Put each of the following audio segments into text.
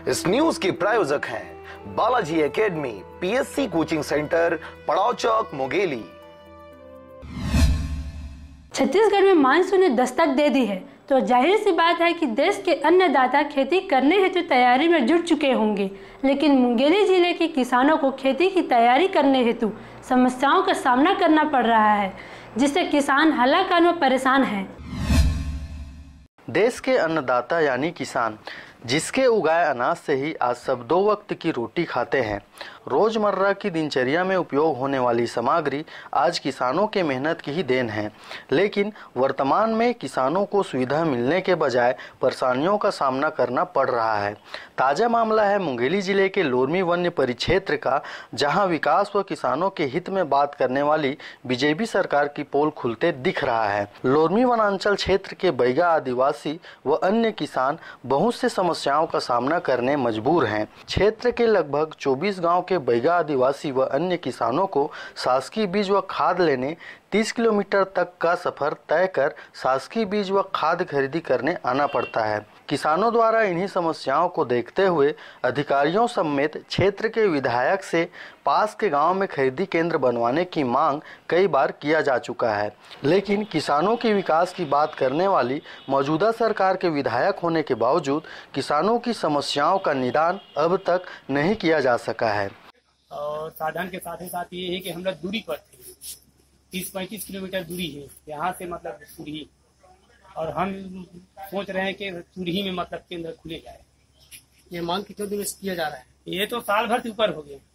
इस न्यूज के प्रायोजक हैं Balaji academy, PSC coaching centre, Padav Chowk, Mungeli. Chhattisgarh में मानसून ने दस्तक दे दी है तो जाहिर सी बात है कि देश के अन्नदाता खेती करने हेतु तैयारी में जुट चुके होंगे। लेकिन मुंगेली जिले के किसानों को खेती की तैयारी करने हेतु समस्याओं का सामना करना पड़ रहा है, जिससे किसान हालांकि में परेशान हैं। देश के अन्नदाता यानी किसान, जिसके उगाए अनाज से ही आज सब दो वक्त की रोटी खाते हैं। रोजमर्रा की दिनचर्या में उपयोग होने वाली सामग्री आज किसानों के मेहनत की ही देन है। लेकिन वर्तमान में किसानों को सुविधा मिलने के बजाय परेशानियों का सामना करना पड़ रहा है। ताज़ा मामला है मुंगेली जिले के लोरमी वन्य परिक्षेत्र का, जहां विकास व किसानों के हित में बात करने वाली बीजेपी सरकार की पोल खुलते दिख रहा है। लोरमी वनांचल क्षेत्र के बैगा आदिवासी व अन्य किसान बहुत से समस्याओं का सामना करने मजबूर हैं। क्षेत्र के लगभग 24 गांव के बैगा आदिवासी व अन्य किसानों को शासकीय बीज व खाद लेने 30 किलोमीटर तक का सफर तय कर शासकीय बीज व खाद खरीदी करने आना पड़ता है। किसानों द्वारा इन्हीं समस्याओं को देखते हुए अधिकारियों समेत क्षेत्र के विधायक से पास के गांव में खरीदी केंद्र बनवाने की मांग कई बार किया जा चुका है। लेकिन किसानों के विकास की बात करने वाली मौजूदा सरकार के विधायक होने के बावजूद किसानों की समस्याओं का निदान अब तक नहीं किया जा सका है। और साधन के साथ ही साथ ये है कि हम लोग दूरी पर थे, 30-35 किलोमीटर दूरी है यहाँ से, मतलब चूरही, और हम सोच रहे हैं कि चूरही में मतलब केंद्र खुले जाए। ये मांग कितने दिन से किया जा रहा है? ये तो साल भर से ऊपर हो गए,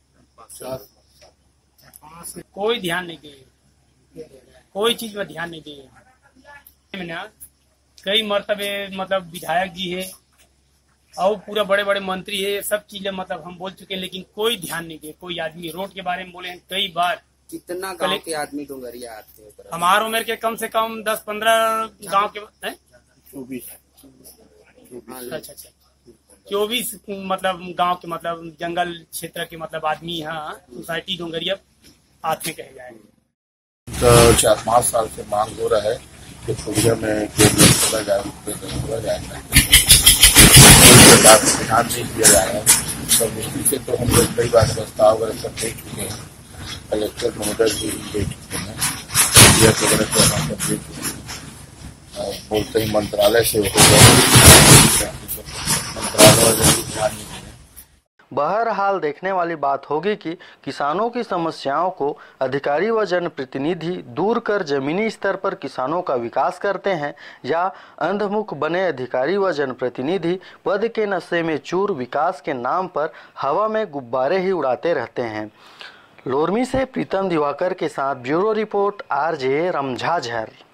कोई ध्यान नहीं दिए, कोई चीज पर ध्यान नहीं दिए। कई मरतबे मतलब विधायक जी है और पूरा बड़े बड़े मंत्री है, सब चीजें मतलब हम बोल चुके हैं, लेकिन कोई ध्यान नहीं दिए। कोई आदमी रोड के बारे में बोले हैं कई बार। कितना गांव के आदमी डोंगरिया आते हैं? हमारे उम्र के कम से कम 10-15 गांव के हैं। 24। अच्छा, 24 मतलब गांव के, मतलब जंगल क्षेत्र के मतलब आदमी यहाँ सोसाइटी डोंगरिया आते कहे जाए। 4-5 साल से मांग हो रहा है कि पूर्णिया में केंद्र खोला जाए, ध्यान नहीं दिया जा रहा है। सब मुश्किल से तो हम लोग कई बार प्रस्ताव वगैरह सब दे चुके हैं, कलेक्टर महोदय भी दे चुके हैं, वगैरह को हम सब दे चुके हैं। और बोलते ही मंत्रालय से मंत्रालय बहरहाल देखने वाली बात होगी कि किसानों की समस्याओं को अधिकारी व जनप्रतिनिधि दूर कर जमीनी स्तर पर किसानों का विकास करते हैं, या अंधमुख बने अधिकारी व जनप्रतिनिधि पद के नशे में चूर विकास के नाम पर हवा में गुब्बारे ही उड़ाते रहते हैं। लोरमी से प्रीतम दिवाकर के साथ ब्यूरो रिपोर्ट, आरजे रमझाझर।